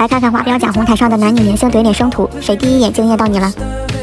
来看看华表讲红毯上的男女明星怼脸生图，谁第一眼惊艳到你了？